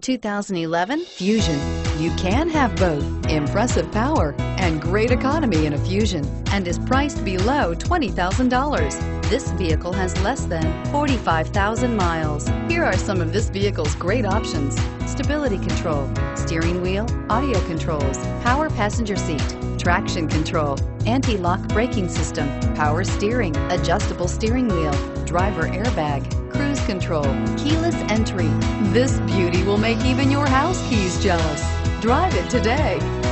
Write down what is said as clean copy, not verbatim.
2011 Fusion. You can have both impressive power and great economy in a Fusion, and is priced below $20,000. This vehicle has less than 45,000 miles. Here are some of this vehicle's great options: stability control, steering wheel audio controls, power passenger seat, traction control, anti-lock braking system, power steering, adjustable steering wheel, driver airbag, cruise control, keyless entry. This beauty will make even your house keys jealous. Drive it today.